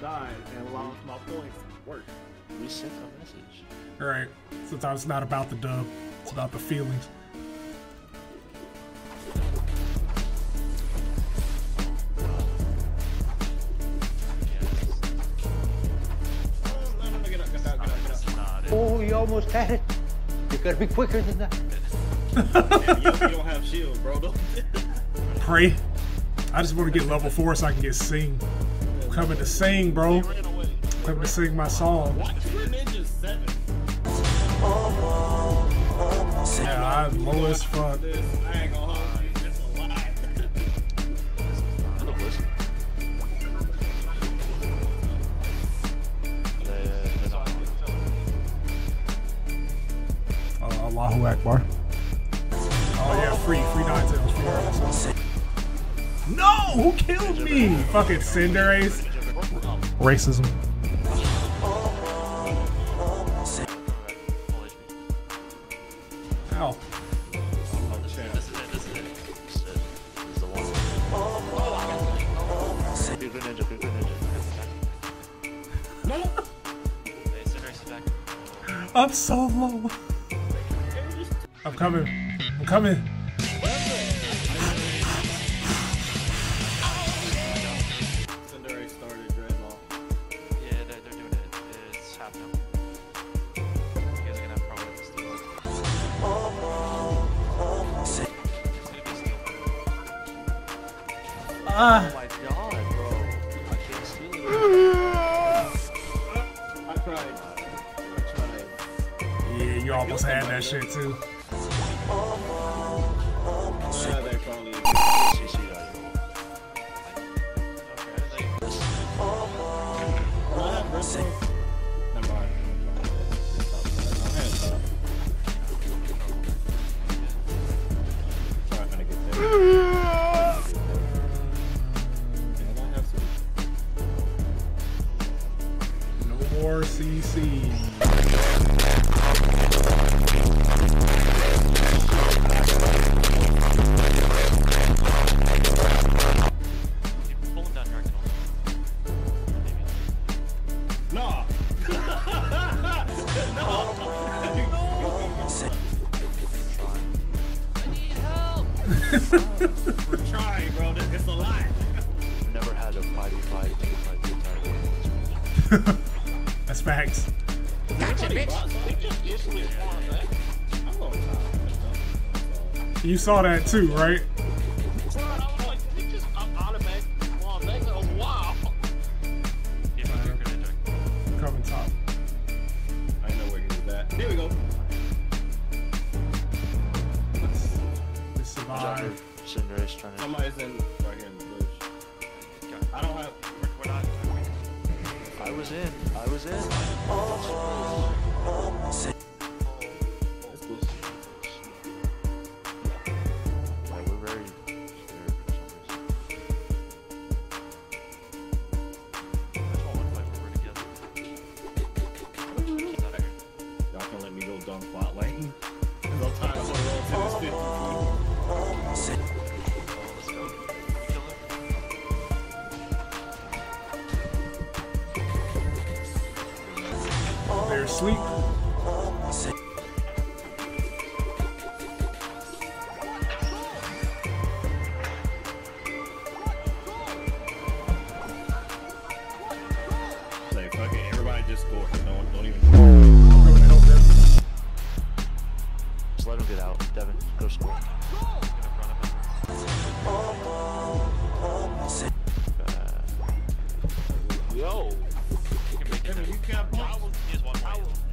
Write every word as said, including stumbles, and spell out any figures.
died and lost my points. Work. We sent a message. Alright. Sometimes it's not about the dub, it's about the feelings. Oh, you almost had it. You gotta be quicker than that. Damn, you don't have shield, bro. Pray. I just want to get level four so I can get sing. I'm coming to sing, bro. I'm coming to sing my song. Ninja seven. Yeah, I'm low as fuck. I ain't gonna hold you. It's a lie. Uh, Allahu Akbar. Oh yeah, free, free nine tails, free nine. No, who killed me? Fucking Cinderace. Racism. Ow. This is it, this is it. This is it. This is the one. Good ninja, good ninja. No! Hey, Cinderace is back. I'm so low. I'm coming. I'm coming. Cinderace started Dreadnought. Yeah, they're, they're doing it. It's happening. You guys are gonna have problems with steal. Ah. Oh my god, bro. I can't steal it. I tried. I tried. Yeah, you almost had that shit too. Yeah, they're calling you. C C that. Never mind. Trying to get there. No more C C. No! No! We're trying, bro. It's a lie. Never had a five v five two five two. That's facts. Gotcha, bitch. You saw that too, right? Coming top. I know where he was at. Here we go. Let's, let's survive. Cinderace trying to. Somebody's in right here in the bush. I don't have. We're not. I was in. I was in. That's cool. Like, we're very scared for some reason. I just want one fight where we're together. Keep that iron. Y'all can let me go dunk bot lane. No time to roll to this fifty. Oh, let's go. Kill him. They're asleep. Say, fuck it. Everybody just score. No one, don't even. I'm going to help them. Just let him get out. Devin, go score. Uh, Yo! you can make it. You can't. He has one more.